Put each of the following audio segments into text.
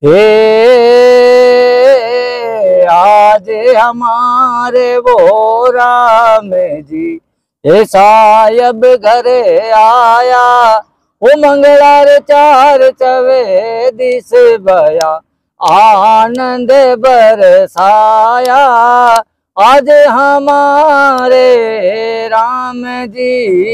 हे आज हमारे वो राम जी हे सायब घरे आया, वो मंगलार चार चवे दिस बया, आनंद बरसाया आज हमारे राम जी।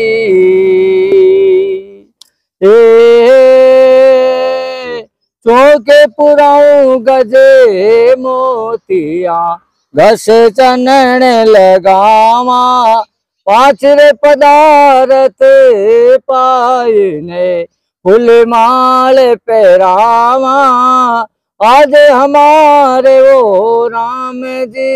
चौके पुराऊं गजे मोतिया, घस चनन लगावा, पाँच रे पदारथ पायने, फूल माल पहरावा आज हमारे वो राम जी।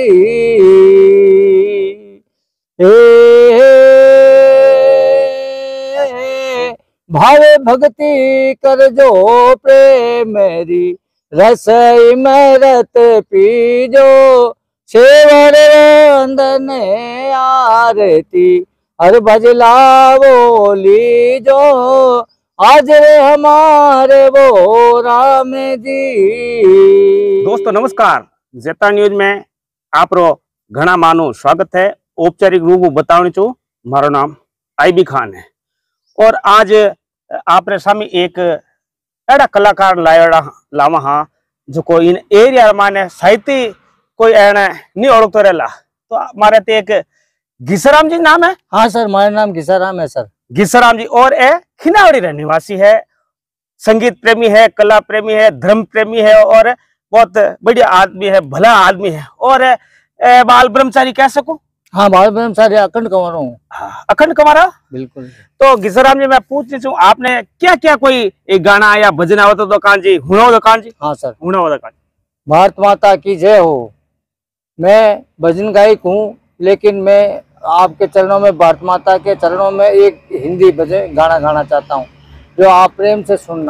भावे भक्ति कर जो प्रेम मेरी, रसई मरत पीजो, सेवर अंदन आरती हर भजला वो लीजो आज रे हमारे वो राम जी। दोस्तों नमस्कार, जेता न्यूज में आपरो घना मानो स्वागत है। औपचारिक रूप में बताऊं चो मारो नाम आईबी खान है और आज आपरे सामने एक एड़ा कलाकार लावा हाँ जो कोई इन एरिया माने साहित्य कोई एने नहीं ओळखतो रहला। तो हमारे ते एक घिसाराम जी नाम है। हाँ सर, मेरा नाम घिसाराम है सर। घिसाराम जी और ए खिनावड़ी रहने निवासी है, संगीत प्रेमी है, कला प्रेमी है, धर्म प्रेमी है और बहुत बढ़िया आदमी है, भला आदमी है। और बाल ब्रह्मचारी कह सकूं? हाँ, बाल ब्रह्मचारी अखंड कंवर हूँ। अखंड कंवर बिल्कुल। तो घिसाराम जी मैं पूछती हूँ, आपने क्या क्या कोई एक गाना या भजन आवत तो कान जी हुणो तो कान जी? हाँ सर, हुणो तो कान। भारत माता की जय हो। मैं भजन गायक हूँ, लेकिन मैं आपके चरणों में, भारत माता के चरणों में एक हिंदी भजन गाना गाना चाहता हूँ जो आप प्रेम से सुनना।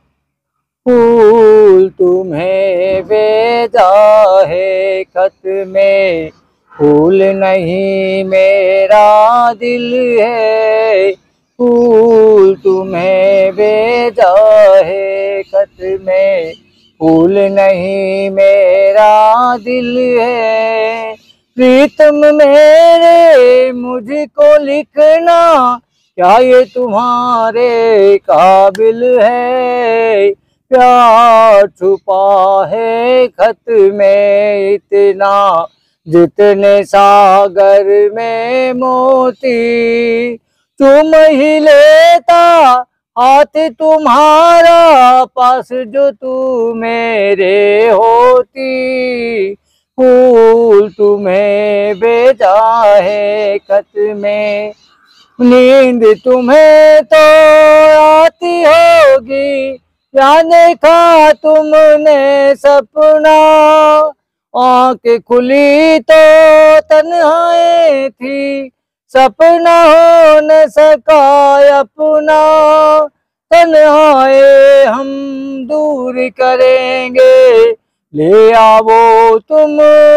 फूल तुम्हें भेजा है खत में, फूल नहीं मेरा दिल है, फूल तुम्हें भेजा है खत में, फूल नहीं मेरा दिल है, प्रीतम मेरे मुझको लिखना, क्या ये तुम्हारे काबिल है, प्यार छुपा है खत में इतना, जितने सागर में मोती, तुम ही लेता हाथ तुम्हारा, पास जो तू मेरे होती, फूल तुम्हें भेजा है खत में, नींद तुम्हें तो आती होगी, या देखा तुमने सपना, आंखें खुली तो तन्हाई थी, सपना हो न सका अपना, तन्हाई हम दूर करेंगे, ले आवो तुम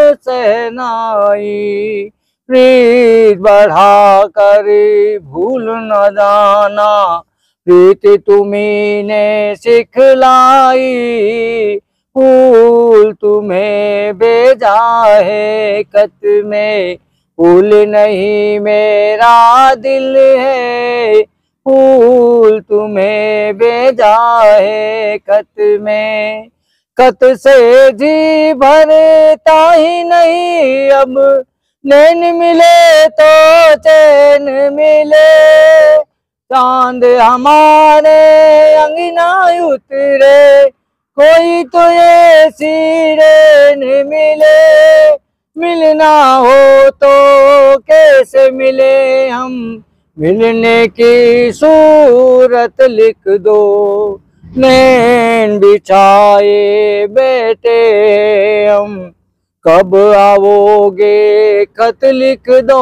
सहनाई, प्रीत बढ़ा कर भूल न जाना, प्रीत तुम्ही ने सिखलाई, फूल तुम्हें भेजा है खत में, फूल नहीं मेरा दिल है, फूल तुम्हें भेजा है खत में, खत से जी भरता ही नहीं अब, नैन मिले तो चैन मिले, चांद हमारे अंगना उतरे, कोई तो ऐसी रेन मिले, मिलना हो तो कैसे मिले हम, मिलने की सूरत लिख दो, नैन बिछाए बैठे हम, कब आओगे खत लिख दो,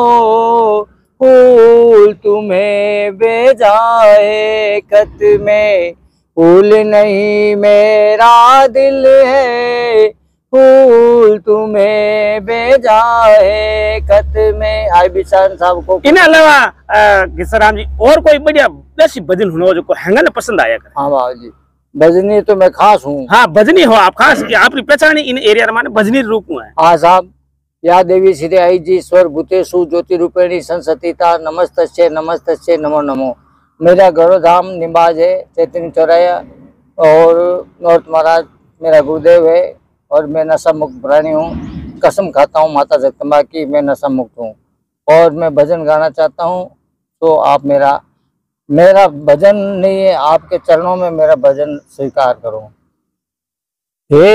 फूल तुम्हें भेजा है खत में, फूल नहीं मेरा दिल है, फूल तुम्हें भेजा है खत में। आईबी खान साहब को इन अलावा घिसाराम जी और कोई बढ़िया वैसी भजन हुनो जो को हैंगा ने पसंद आया कर? हाँ बाबा जी, भजनी तो मैं खास हूँ। हाँ भजनी हो आप, खास आपकी पहचान इन एरिया माने भजनी रूप में है। हाँ साहब। या देवी श्री आई जी स्वर भूतेषु ज्योति रूपेणी संसतिता नमस्तस्ये नमस्तस्ये नमो नमो। मेरा गौरवधाम निम्बाज है, चैतन्य चौराया, और नौरत महाराज मेरा गुरुदेव है, और मैं नशा मुक्त प्राणी हूँ। कसम खाता हूँ माता जगदम्बा की, मैं नशा मुक्त हूँ और मैं भजन गाना चाहता हूँ। तो आप मेरा भजन नहीं है, आपके चरणों में मेरा भजन स्वीकार करो। हे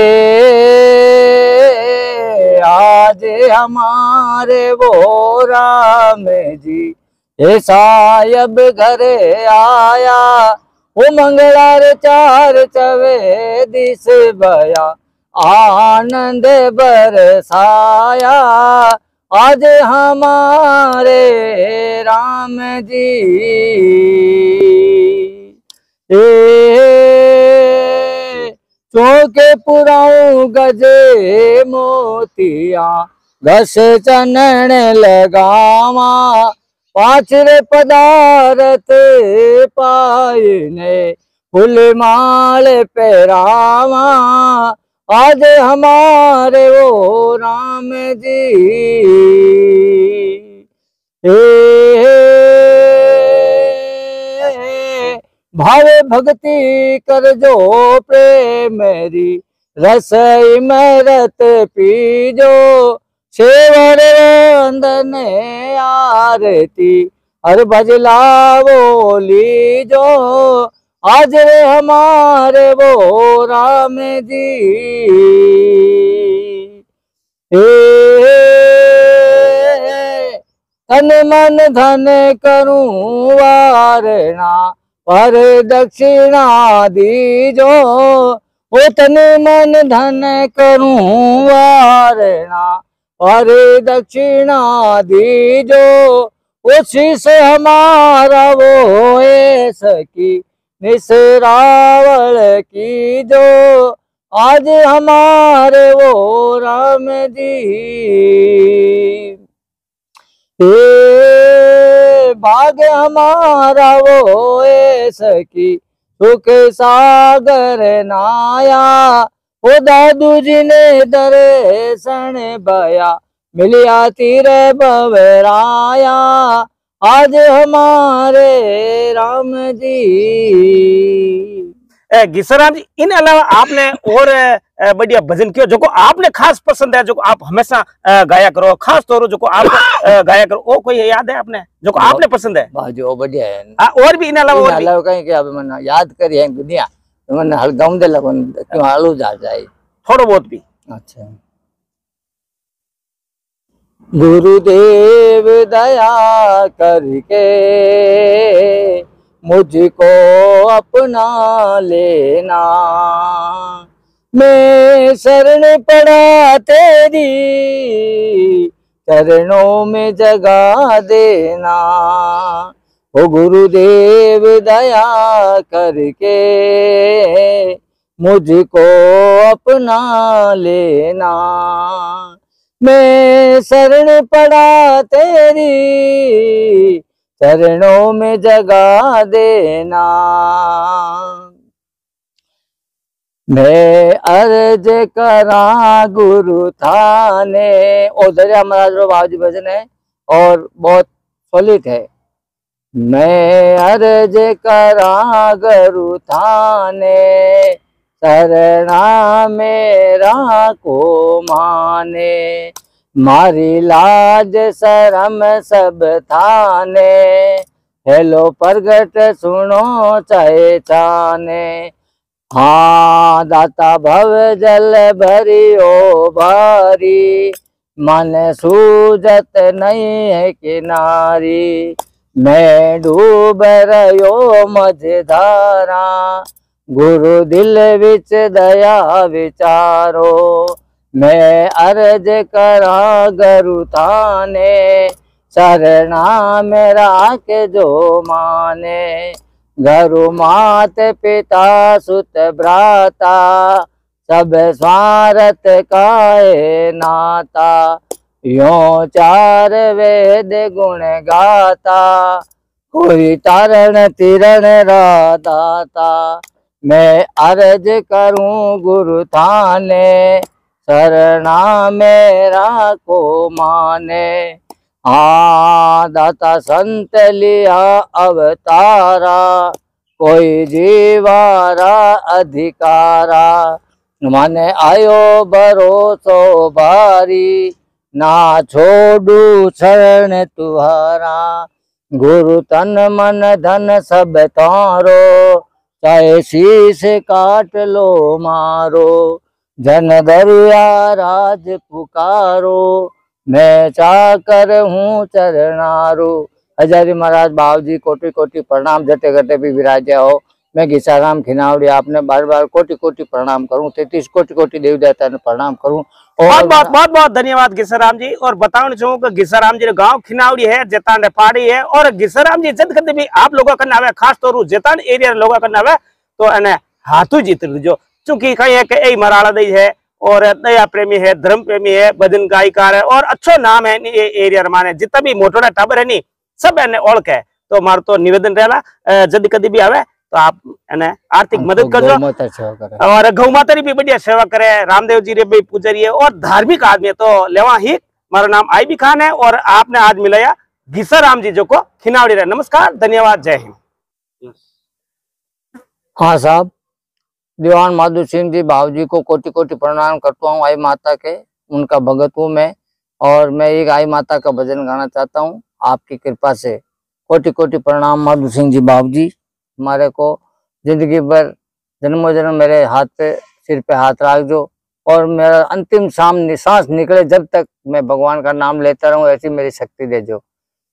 आज हमारे वो राम जी, हे सायब घरे आया, वो मंगलार चार चवे दिस बया, आनंद बरसाया आज हमारे राम जी। चौके पुराऊं गजे मोतिया, घस चनन लगावा, पाछरे पदारथ पायने, फूल माल पहरावा आज हमारे वो राम जी। भावे भक्ति कर जो प्रेम मेरी, रसई मरत पीजो, सेवर अंदन आरती हर भजला वो लीजो आज रे हमारे वो राम जी। तन मन धन करूं वारणा, पर दक्षिणा दीजो, ओ तन मन धन करूं वारणा, पर दक्षिणा दीजो, ओ शीश हमारा वो सकी निसरावल की जो आज हमारे वो राम जी। भाग्य हमारा वो सकी सुख सागर नाया, वो दादू जी ने दर्शन बया, मिलिया तीर बवराया आज हमारे राम जी। घिसराम जी, इन अलावा आपने और बढ़िया भजन क्यों जो को आपने खास पसंद है, जो को आप हमेशा गाया करो, खास तौर जो को आप गाया करो, वो कोई याद है आपने जो को आपने पसंद है? जो बढ़िया है। और भी इन अलावा कहीं के अब मैंने याद करी है दुनिया, तो मैंने हल गाऊं दे लगन क्यों हालू जा जाए थोड़ा बहुत भी। अच्छा। गुरुदेव दया करके मुझको अपना लेना, मैं शरण पड़ा तेरी चरणों में जगा देना। ओ गुरुदेव दया करके मुझको अपना लेना, मैं शरण पड़ा तेरी चरणों में जगा देना। मैं अर्ज करा गुरु थाने, उधर महाराज रो बाबू भजन है और बहुत सॉलिड है। मैं अर्ज करा गुरु थाने, शरणा मेरा को माने, मारी लाज शरम सब थाने, हेलो प्रगट सुनो चाहे चाने। हाँ दाता भव जल भरियो भारी, मन सूझत नहीं है किनारी, मैं डूब रहो मझधारा, गुरु दिल विच दया विचारो, मैं अर्ज करा गुरु थाने, शरणा मेरा के जो माने। गुरु मात पिता सुत भ्राता, सब स्वार्थ काए नाता, यों चार वेद गुण गाता, कोई तारण तिरण रादाता, मैं अर्ज करूं गुरु थाने, शरणा मेरा को माने। दाता संत लिया अवतारा, कोई जीवारा अधिकारा। माने आयो भरोसो भारी, ना छोड़ू शरण तुहारा। गुरु तन मन धन सब तारो, चाहे शीश काट लो मारो। जन दरिया राज पुकारो, मैं चाकर हूँ चरणारो। हजारी महाराज बाबू जी कोटि कोटि प्रणाम, जटे घटे भी विराजे हो। मैं घिसाराम खिनावड़ी आपने बार बार कोटि कोटि प्रणाम करूं, 33 कोटि कोटि देवी देवता ने प्रणाम करूं। बहुत बहुत धन्यवाद घिसाराम जी। और बताना चाहूँ कि घिसाराम जी गांव खिनावड़ी है, जेतान पहाड़ी है। और घिसाराम जी जब कभी भी आप लोगों का नाम है, खास तौर जेतान एरिया लोगों का नाम है, तो एने हाथों जीत लीजो। चूंकि कहीं है कि मराड़ा दई है और दया प्रेमी है, धर्म प्रेमी है, भजन गायकार है और अच्छो नाम है ये एरिया माने। जितना भी मोटोड़ा टाबर है नी सब एने ओळख है। तो मारो तो निवेदन रहेला जब कभी भी आवे तो आप आर्थिक मदद करजो। और गौ माता री भी बढ़िया सेवा करे, रामदेव जी रे भी पुजारी है और धार्मिक आदमी है। तो लेवा ही मारा नाम आईबी खान है और आपने आज मिलाया घिसाराम जी जो को खिनावड़ी रहे। नमस्कार, धन्यवाद, जय हिंद। हाँ साहब, दीवान माधु सिंह जी बाबू जी को कोटि कोटि प्रणाम करता हूँ। आई माता के उनका भगत हूँ मैं, और मैं एक आई माता का भजन गाना चाहता हूँ आपकी कृपा से। कोटि कोटि प्रणाम माधु सिंह जी बाबू जी, हमारे को जिंदगी भर जन्मों जन्म मेरे हाथ पे सिर पे हाथ रख दो, और मेरा अंतिम सांस निकले जब तक मैं भगवान का नाम लेता रहूं, ऐसी मेरी शक्ति दे जो।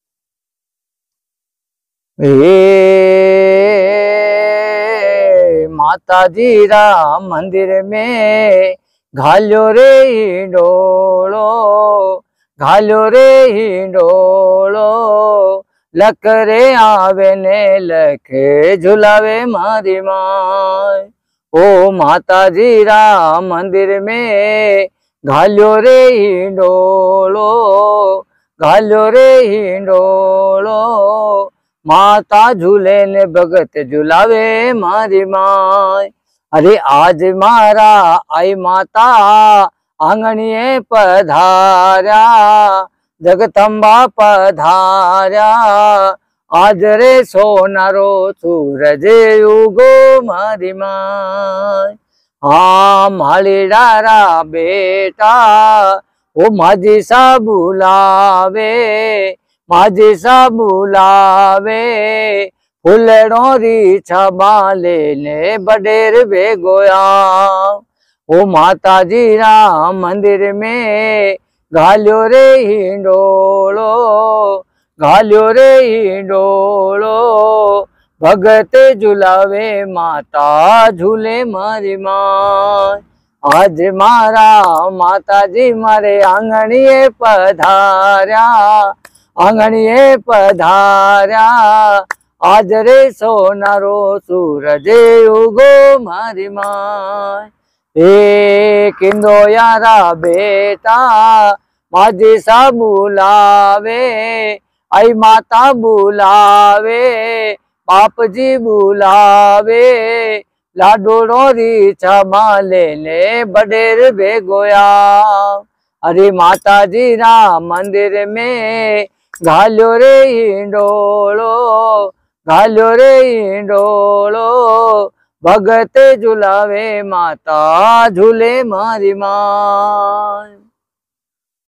माता जी राम मंदिर में घालो रे हिंडोलो, घालो रे हिंडोलो। लख रे आवे ने लखे झुलावे मारी माय। ओ माता जी राम मंदिर में घालो रे हिंडोलो, घालो रे हिंडोलो। माता झूले ने भगत झुलावे मारी माय। अरे आज मारा आई माता आंगणिये पधार्या, जगदम्बा पधार्या। आज रे सोनारो सूरज उगो मारी माय। हाँ माली डारा बेटा ओ माझी सा बुलावे, माझी सा बुलावे। फुलड़ो री छबा लेने बडेर बेगोया। ओ माता जी राम मंदिर में घालो रे हिंडोलो, घालो रे हिंडोलो। भगत झुलावे माता झूले मारी माय। आज मारा माता जी मारे आंगणिये पधार्या, आंगणिये पधार्या। आज रे सोनारो सूरज उगो मारी माय। ए किंदो यारा बेटा माझी सा बुलावे, आई माता बुलावे, बाप जी बुलावे। लाडोड़ो री छमा लेने बडेर बेगोया। अरे माता जी राम मंदिर में घालो रे हिंडोलो, घालो रे हिंडोलो। भगत झुलावे माता झूले मारी माय।